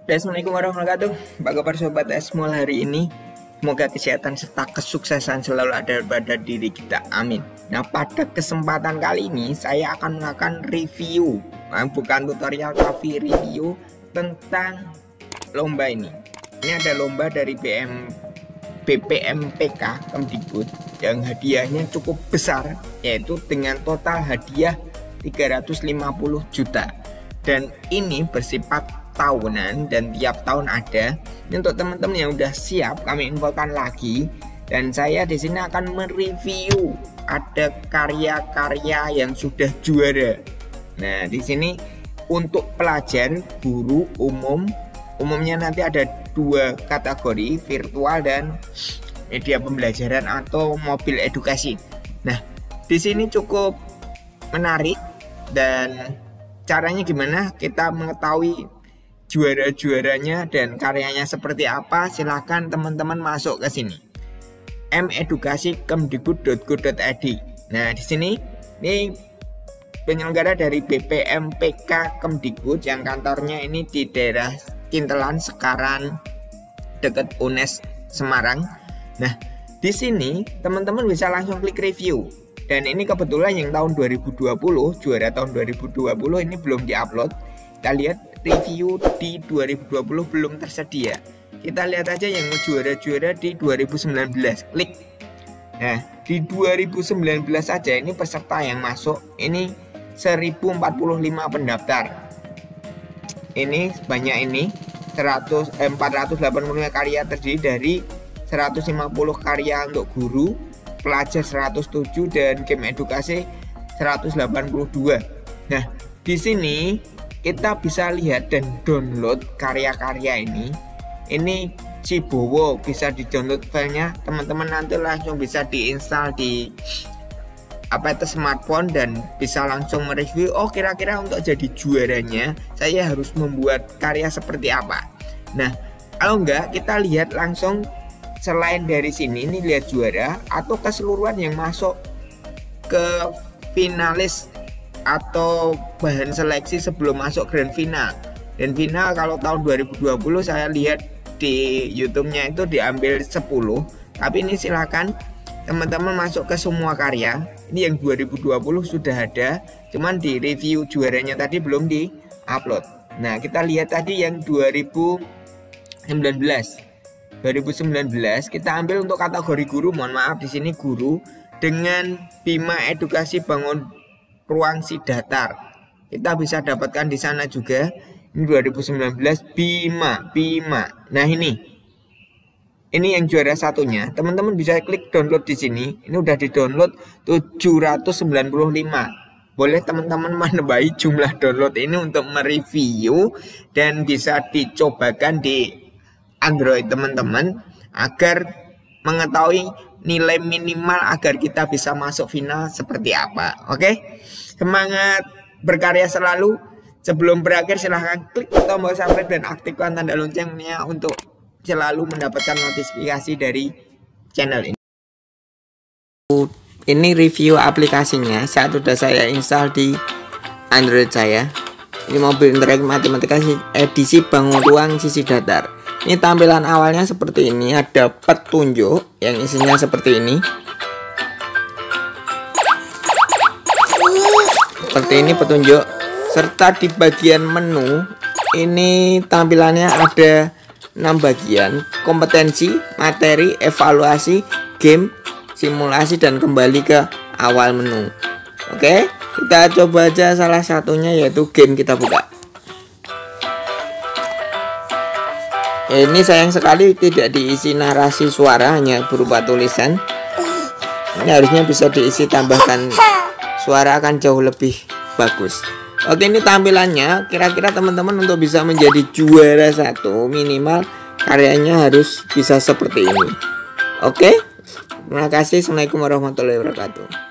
Assalamualaikum warahmatullahi wabarakatuh. Apa kabar sobat Esmol hari ini? Semoga kesehatan serta kesuksesan selalu ada pada diri kita, amin. Nah, pada kesempatan kali ini saya akan melakukan review, bukan tutorial tapi review tentang lomba ini. Ini ada lomba dari BPMPK Kemdikbud yang hadiahnya cukup besar, yaitu dengan total hadiah 350 juta. Dan ini bersifat tahunan dan tiap tahun ada. Ini untuk teman-teman yang udah siap kami infokan lagi, dan saya di sini akan mereview ada karya-karya yang sudah juara. Nah, di sini untuk pelajar, guru, umumnya nanti ada dua kategori, virtual dan media pembelajaran atau mobil edukasi. Nah, di sini cukup menarik, dan caranya gimana kita mengetahui juara-juaranya dan karyanya seperti apa? Silahkan teman-teman masuk ke sini, medukasi.kemdikbud.go.id. Nah, di sini ini penyelenggara dari BPMPK Kemdikbud yang kantornya ini di daerah Kintelan, Sekaran, dekat UNES Semarang. Nah, di sini teman-teman bisa langsung klik review. Dan ini kebetulan yang tahun 2020, juara tahun 2020 ini belum diupload. Kita lihat review di 2020 belum tersedia. Kita lihat aja yang juara-juara di 2019. Klik. Nah, di 2019 saja ini peserta yang masuk ini 1045 pendaftar. Ini banyak, ini 485 karya terdiri dari 150 karya untuk guru, pelajar 107 dan game edukasi 182. Nah, di sini kita bisa lihat dan download karya-karya ini. Ini Cibowo, bisa di-download filenya. Teman-teman nanti langsung bisa diinstal di smartphone dan bisa langsung mereview. Oh, kira-kira untuk jadi juaranya saya harus membuat karya seperti apa. Nah, kalau enggak kita lihat langsung selain dari sini, ini lihat juara atau keseluruhan yang masuk ke finalis atau bahan seleksi sebelum masuk grand final. Dan final kalau tahun 2020 saya lihat di YouTube-nya itu diambil 10. Tapi ini silakan teman-teman masuk ke semua karya. Ini yang 2020 sudah ada, cuman di review juaranya tadi belum di-upload. Nah, kita lihat tadi yang 2019 kita ambil untuk kategori guru. Mohon maaf, di sini guru dengan Bima Edukasi Bangun Ruang Sidatar. Kita bisa dapatkan di sana juga. Ini 2019 Bima. Nah, ini yang juara satunya. Teman-teman bisa klik download di sini. Ini udah di-download 795. Boleh teman-teman menambahi jumlah download ini untuk mereview dan bisa dicobakan di Android teman-teman agar mengetahui nilai minimal agar kita bisa masuk final seperti apa. Oke, semangat berkarya selalu. Sebelum berakhir silahkan klik tombol subscribe dan aktifkan tanda loncengnya untuk selalu mendapatkan notifikasi dari channel ini. Ini review aplikasinya saat sudah saya install di Android saya. Ini mobil interaktif matematika edisi bangun ruang sisi datar. Ini tampilan awalnya seperti ini, ada petunjuk yang isinya seperti ini. Seperti ini petunjuk, serta di bagian menu ini tampilannya ada 6 bagian: kompetensi, materi, evaluasi, game, simulasi, dan kembali ke awal menu. Oke, kita coba aja salah satunya, yaitu game. Kita buka. Ini sayang sekali tidak diisi narasi suara, hanya berupa tulisan. Ini harusnya bisa diisi tambahkan suara, akan jauh lebih bagus. Oke, ini tampilannya. Kira-kira teman-teman untuk bisa menjadi juara satu minimal karyanya harus bisa seperti ini. Oke, terima kasih. Assalamualaikum warahmatullahi wabarakatuh.